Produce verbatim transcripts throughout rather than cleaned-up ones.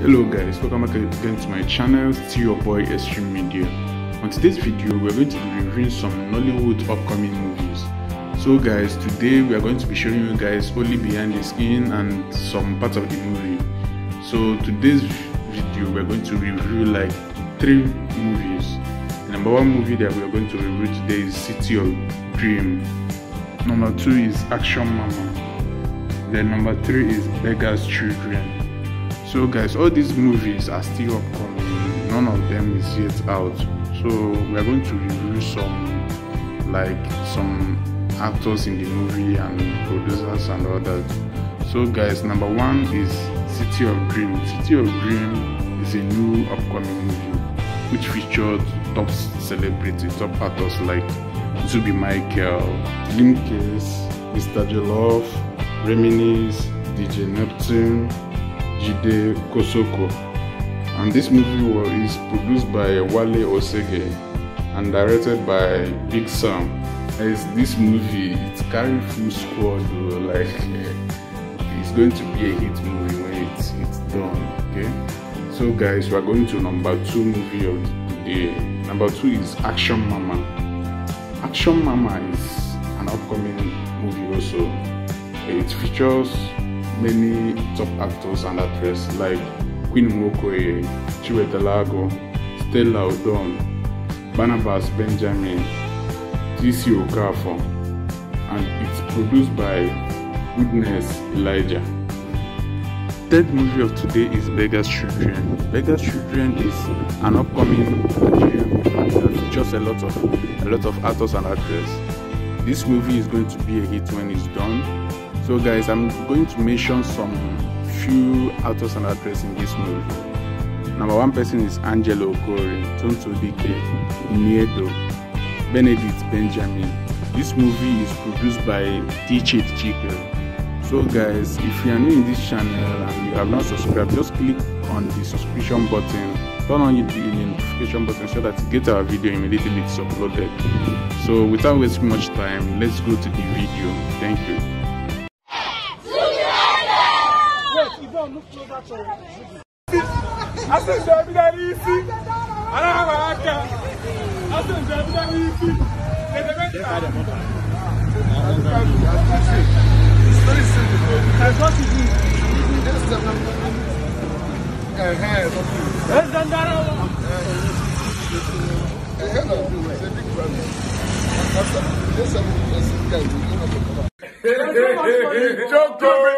Hello guys, welcome back again to my channel, still your boy Extreme Media. On today's video, we're going to be reviewing some Nollywood upcoming movies. So guys, today we are going to be showing you guys only behind the scenes and some parts of the movie. So today's video, we're going to review like three movies. The number one movie that we are going to review today is City of Dream. Number two is Action Mama. Then number three is Beggar's Children. So guys, all these movies are still upcoming, none of them is yet out. So we are going to review some like some actors in the movie and producers and all that. So guys, number one is City of Dream. City of Dream is a new upcoming movie which featured top celebrities, top actors like Zubi Michael, Limcase, Mister Jollof, Reminisce, D J Neptune, Jide Kosoko. And this movie is produced by Wale Osege and directed by Big Sam. As this movie, it carries full squad, like it's going to be a hit movie when it's it's done. Okay, so guys, we are going to number two movie of the day. Number two is Action Mama. Action Mama is an upcoming movie also. It features many top actors and actresses like Queen Mokoye, Chiwetalago, Stella Odom, Barnabas Benjamin, T C Okafor, and it's produced by Goodness Elijah. Third movie of today is Beggar's Children. Beggar's Children is an upcoming Nigerian movie that features a lot of a lot of actors and actresses. This movie is going to be a hit when it's done. So guys, I'm going to mention some few actors and actresses in this movie. Number one person is Angelo Okori, Tonto Dike, Niedo, Benedict Benjamin. This movie is produced by T-Chit Chike. So guys, if you are new in this channel and you have not subscribed, just click on the subscription button, turn on the notification button so that you get our video immediately it's uploaded. So without wasting much time, let's go to the video. Thank you. Look closer to I said, David, I need to see. I don't have a hacker. I said, David, I need to see. It's very simple. That's what you do. That's the That's the Nara. It's a big problem. That's a big problem. Joke.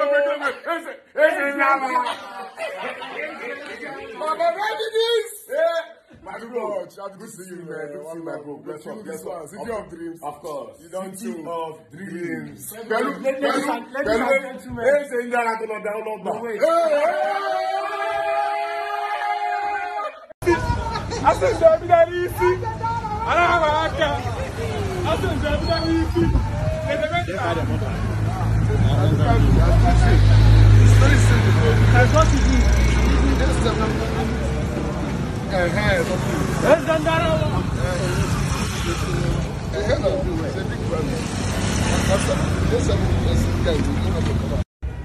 Mama, ready this? Yeah. My God, good to see you, man. Good to see you, my bro. Bless up, bless up. City of Dreams. Of course. You don't City of Dreams. Pẹ̀lú, pẹ̀lú, pẹ̀lú. Hey, say you gotta go download now. I said, David, I need to see. I don't have a hacker. I said, David, I need to see. It's very simple. That's what you do. That's the That's the Nara. It's a big problem. That's a big problem.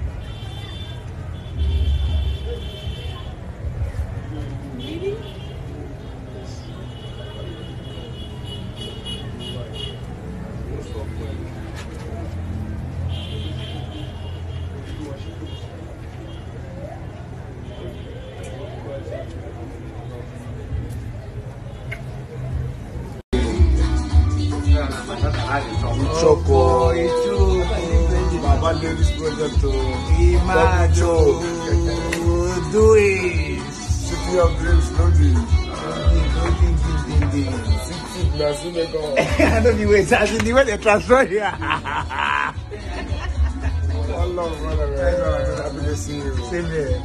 Choco, itu Baba Ladies Project to Imajo, do it. City of Dreams, loading. I don't know where that's the way they transfer here. Allah, brother, happy to see you. Same here.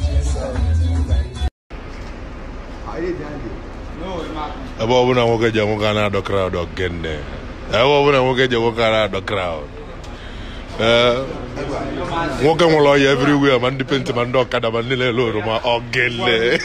Ebe ọ bụla nwoke ji nwoke a na-adọ crowd ogene. Ebe ọ bụla nwoke ji nwoke a na-adọ crowd. Nwoke nwere ọya everywhere ma ndị penti ma ndị ọkada ma ndị na-ele oroma ogene.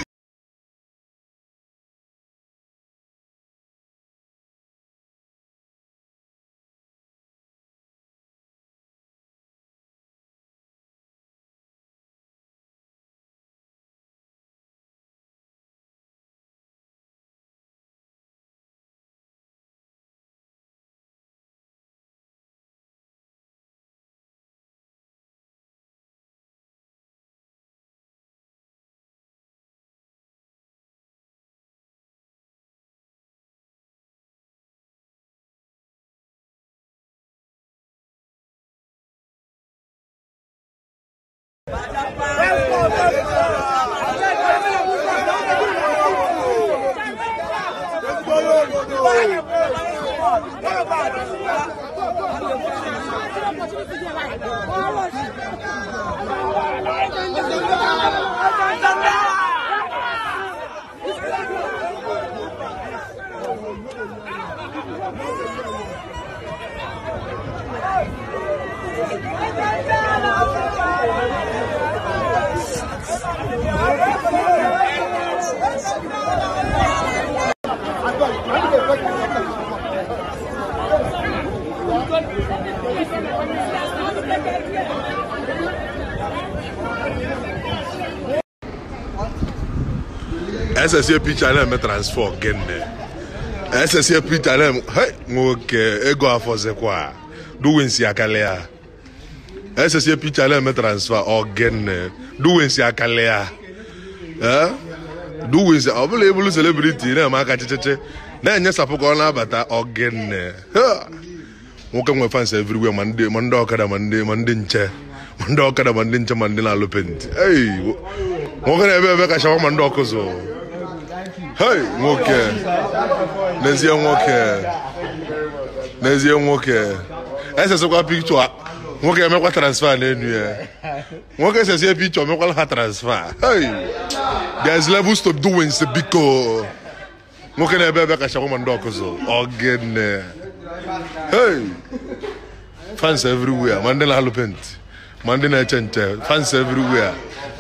S S C picture na me transfer again. S S C picture na hey ngoke ego afose kwa. Do win si akalea. S S C picture na me transfer again. Do win si akalea. Eh? Do win si obule ebulu celebrity na maka chicheche. Na nya sapoko na bata again. Ha. Ngoke nwe fans everywhere mande mande okada mande mande nche. Mande okada mande nche mande na lopent. Hey. Ngoke na ebe ebe ka shawa mande okozo. Hey, nwoke. N'ezie nwoke. N'ezie nwoke. Ese sokwa picture. Nwoke emekwa transfer n'enu ya. Nwoke ese sie picture emekwa ha transfer. Hey. There's levels to doing the biko. Nwoke na ebe ebe ka shako mando okozo. Ogene. Hey. Fans everywhere. Mandela halopent. Mandela chenche. Fans everywhere.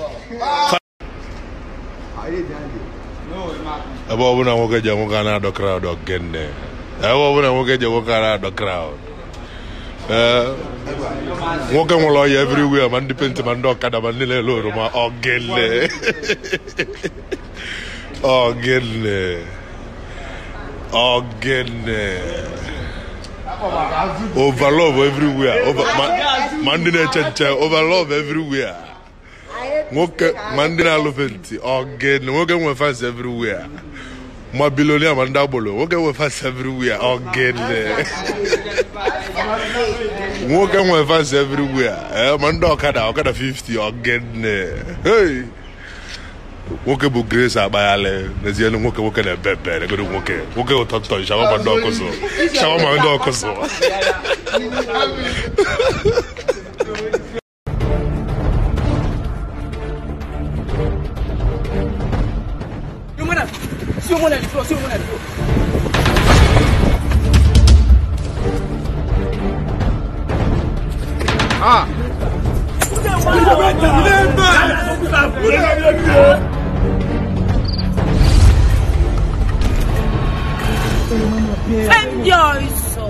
Abo buna ngoke je ngoka na do crowd ogene. Abo buna ngoke je ngoka na do crowd. Eh ngoke ngolo everywhere man depend man do kada man le loro ma ogene. Ogene. Ogene. Overlove everywhere. Over man man dine chenche overlove everywhere. Ngoke mandina lopenti again ngoke we fans everywhere ma billionaire manda bolo ngoke we fans everywhere again ngoke we fans everywhere eh manda okada okada fifty again hey ngoke bu grace abayale nezie ngoke ngoke na bebe ngoke ngoke ngoke ototo shawa manda okozo shawa manda okozo. Sur mon avis, sur mon avis. Ah. Enjoy so.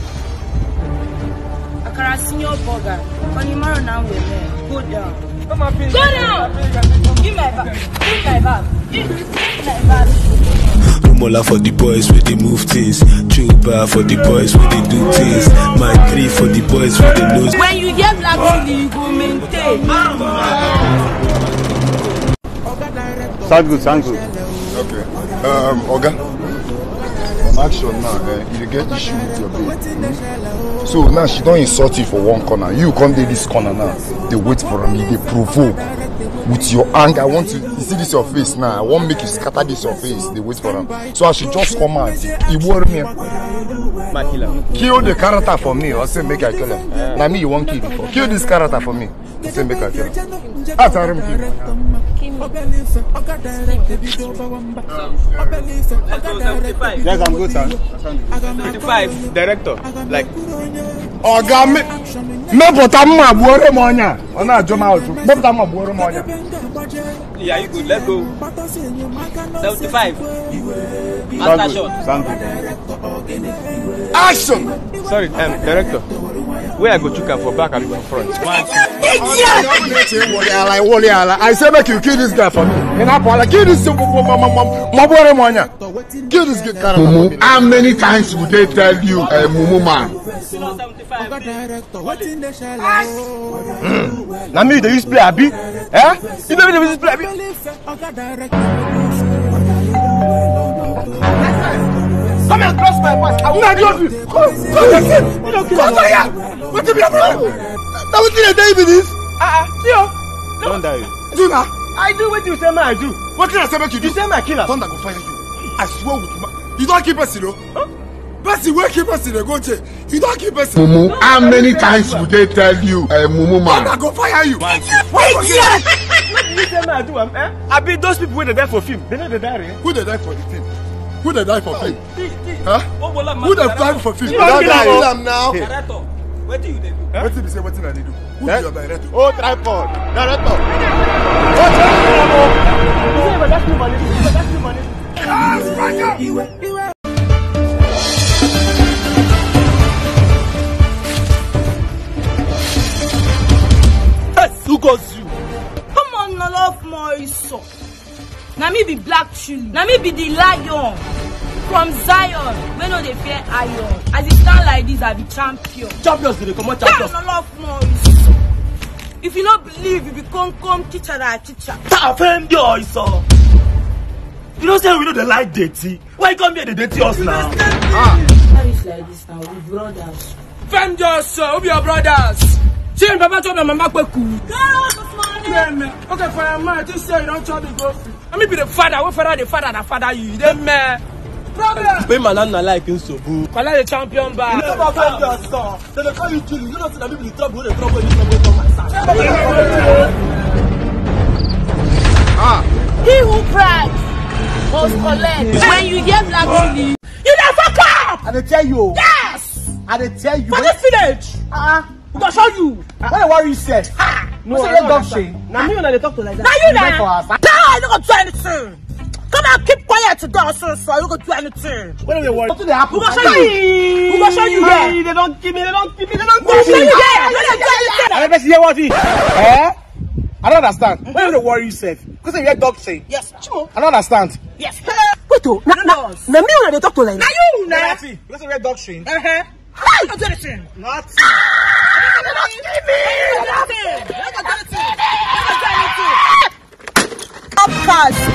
Akara senior burger. When you marry now with me, go down. Go down. Give my bag. Give my bag. Give my bag. Mola for the boys with the move things. True bar for the boys with the do things. My three for the boys with the nose. When you get black chili, you go maintain. Sound good, sound good. Okay. Um, Oga. On action now, eh, you get issue with your babe. Mm-hmm. So now she don't insult you for one corner. You come to this corner now. They wait for me. They provoke. With your anger, I want to you see this your face now. I want to make you scatter this your face. They wait for him. So I should just come out. He worry me. Kill the character for me. I say make I kill him. Yeah. Now me you want kill before. Kill this character for me. I say make I kill him. I tell him kill. Yes, I'm good, sir. seventy-five, director. Like. Oh, God, me. Me put a man worry monya. Oh, no, jump out. Me put a man worry monya. Yeah, you good. Let's go. seventy-five. Sound good. Sound good. Action. Sorry, um, director. Where I go to for back and for front. I say make you kill this guy for me. And I kill this guy. Kill this guy. Mumu, how many times would they tell you, uh, Mumu man? Mm. Now me they use play abi, eh? You know they use play abi. Come and cross my path. I will not love you. Come, come, come here. What is your problem? Now what did I die with this? Ah, ah, see you. Don't die. Juna, I do what you say, man. I do. What can I say make you do? You say my killer. Thunder go fire you. I swear with my... You don't keep us, you know? Huh? Bessie, where keep us in the go jail? You don't keep us. Mumu, how many times would they tell you, uh, Mumu man? Thunder go fire you. Why you say? What do you say, man? I do, um, eh? I be those people when they die for film. They know they die, eh? Who they die for the film? Who they die for film? Huh? Who they die for film? You don't kill them now. Director, what do you do? What did they say? What did they do? Who is your director? Oh, tripod. Director. Oh, tripod. That's too money. That's too money. Ah, Spider! Who goes you? Come on, no love more so. Now me be Black Chili. Now me be the lion from Zion. We know they fear iron. As it stand like this, I be champion. Champions, they come on champions. No love more so. If you don't believe, you be come come teacher that teacher. Offend your so. You don't say we know the like dirty. Why come here the dirty us now? Ah. How is like this now? We brothers. Defend yourself. Who be your brothers? See, Papa told my mama cool. Yeah, man. Okay, for your man, just say you don't try to go free. I mean, be the father. What father? The father that father you. Then man. Problem. Pay my nana like in so boo. Collect the champion bar. You never find your son. Then they call you Chili. You don't see that people in trouble. They trouble. You trouble from my side. Ah. He who brags must collect. When you hear Black Chili, you never fuck up. And they tell you. Yes. And they tell you. For this village. Ah. We gonna show you. What worry you said? Ha! No, I don't dog shit. Now me when they talk to like that. Now you there. No, I don't gonna do anything. Come on, keep quiet to dance, so I don't gonna do anything. What are they worried? What do they happen? We gonna show you. We gonna show you there. They don't give me. They don't give me. They don't We gonna give show me. you there. We gonna show you there. I never see what it. Eh? I don't understand. Why do they worry yourself? Because you hear dog say. Yes, Chimo. I don't understand. Yes. Wait, oh, now, now, now me when they talk to like. Now you, now. Because you hear dog saying. Uh huh. How you gonna do anything? Nothing. Ah! You don't give me nothing. You don't do anything. You don't do anything. Podcast.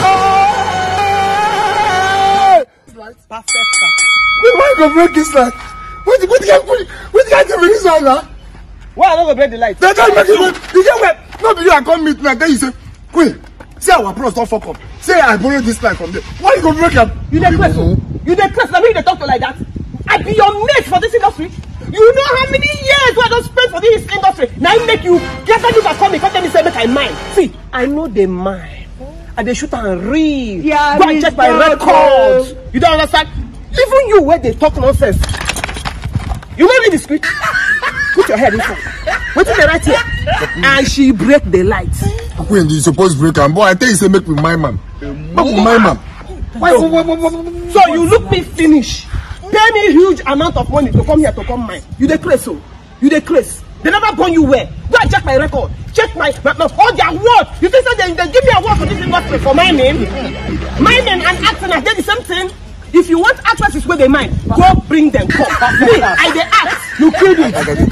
Perfect. Why you go break this light? What the what the what the guy do with this one now? Why I not go break the light? They don't make it. You get where? No be you I come meet now. Then you say, wait. Say our bros don't fuck up. Say I borrow this light from them. Why you go break them? You dey press, oh. You dey press. Now me they talk to like that. I be your mate for this industry. You know how many years I don't spend for this industry. Now I make you get that you can come because then you say make I mine. See, I know they mine. And they shoot and read. Yeah, go and check my records. You don't understand? Even you where they talk nonsense. You know read the script. Put your head inside. Wait till they right here. And she break the lights. When you supposed break them, boy, I tell you say make me my man. Make me my man. Why, so, so you look me finish. Pay me huge amount of money to come here to come mine. You dey crazy, so you dey crazy. They never born you where? Go and check my record. Check my, my, my all their work. You think that they, they give me a word for this industry for my name? My name and acting are they the same thing? If you want actresses where they mine, go bring them. Come. Me, I dey act. You kill me.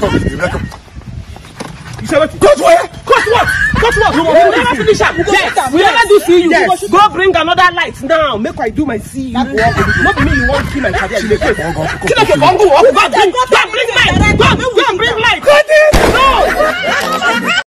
You say what? Cut what? Cut what? Cut what? We will never finish up. Yes. We never do see you. Yes. Go bring another light now. Make I do my see you. Not me you want to see my career. You dey face. Kill us your bongo. Go bring, go bring light. Go, go bring light. Cut it. No.